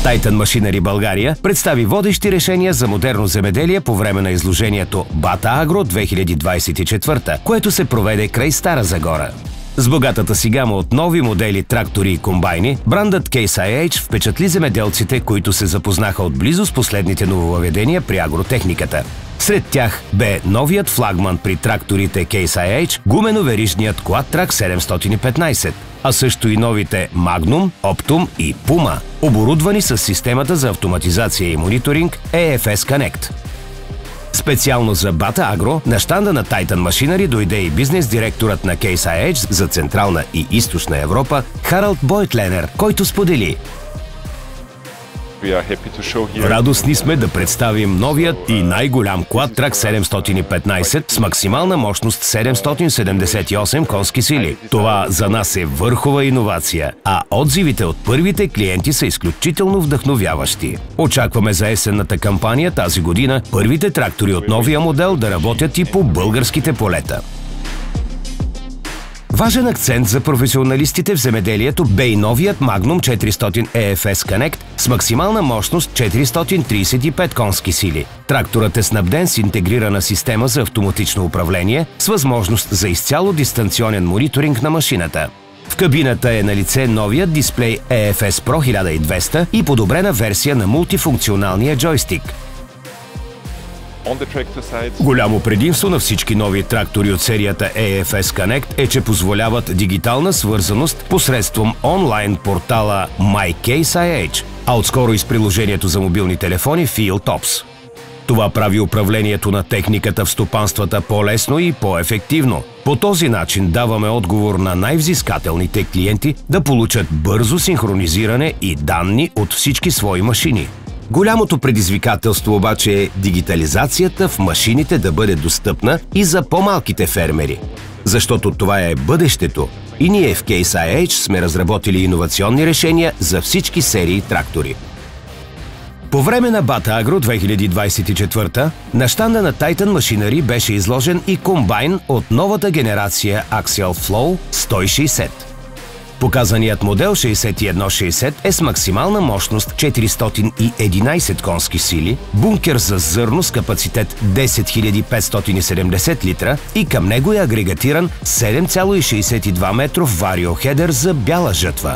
Titan Machinery България представи водещи решения за модерно земеделие по време на изложението Bata Agro 2024, което се проведе край Стара Загора. С богатата си гама от нови модели трактори и комбайни, брандът Case IH впечатли земеделците, които се запознаха отблизо с последните нововъведения при агротехниката. Сред тях бе новият флагман при тракторите Case IH, гумено-верижният Quadtrac 715, а също и новите Magnum, Optum и Puma, оборудвани с системата за автоматизация и мониторинг EFS Connect. Специално за Bata Agro на щанда на Titan Machinery дойде и бизнес-директорът на Case IH за Централна и Източна Европа Харалд Бойтленер, който сподели: радостни сме да представим новият и най-голям Quadtrac 715 с максимална мощност 778 конски сили. Това за нас е върхова иновация, а отзивите от първите клиенти са изключително вдъхновяващи. Очакваме за есенната кампания тази година първите трактори от новия модел да работят и по българските полета. Важен акцент за професионалистите в земеделието бе и новият Magnum 400 EFS Connect с максимална мощност 435 конски сили. Тракторът е снабден с интегрирана система за автоматично управление с възможност за изцяло дистанционен мониторинг на машината. В кабината е налице новият дисплей EFS Pro 1200 и подобрена версия на мултифункционалния джойстик. Голямо предимство на всички нови трактори от серията EFS Connect е, че позволяват дигитална свързаност посредством онлайн портала MyCaseIH, а отскоро и с приложението за мобилни телефони FieldOps. Това прави управлението на техниката в стопанствата по-лесно и по-ефективно. По този начин даваме отговор на най-взискателните клиенти да получат бързо синхронизиране и данни от всички свои машини. Голямото предизвикателство обаче е дигитализацията в машините да бъде достъпна и за по-малките фермери. Защото това е бъдещето и ние в Case IH сме разработили иновационни решения за всички серии трактори. По време на Bata Agro 2024 на щанда на Titan Machinery беше изложен и комбайн от новата генерация Axial Flow 160. Показаният модел 6160 е с максимална мощност 411 конски сили, бункер за зърно с капацитет 10 570 литра и към него е агрегатиран 7,62 метров вариохедър за бяла жътва.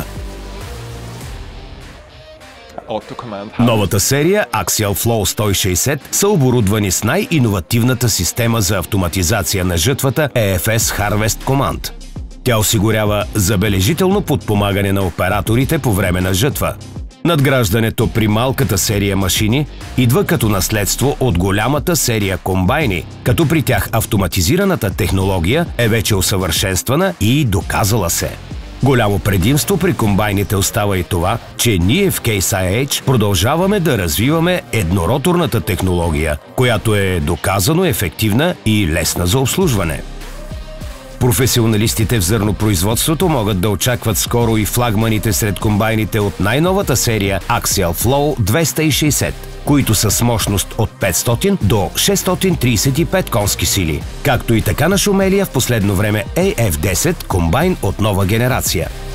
Новата серия Axial Flow 160 са оборудвани с най-иновативната система за автоматизация на жътвата EFS Harvest Command. Тя осигурява забележително подпомагане на операторите по време на жътва. Надграждането при малката серия машини идва като наследство от голямата серия комбайни, като при тях автоматизираната технология е вече усъвършенствана и доказала се. Голямо предимство при комбайните остава и това, че ние в Case IH продължаваме да развиваме еднороторната технология, която е доказано ефективна и лесна за обслужване. Професионалистите в зърнопроизводството могат да очакват скоро и флагманите сред комбайните от най-новата серия Axial Flow 260, които са с мощност от 500 до 635 конски сили, както и така нашумелия в последно време AF10 комбайн от нова генерация.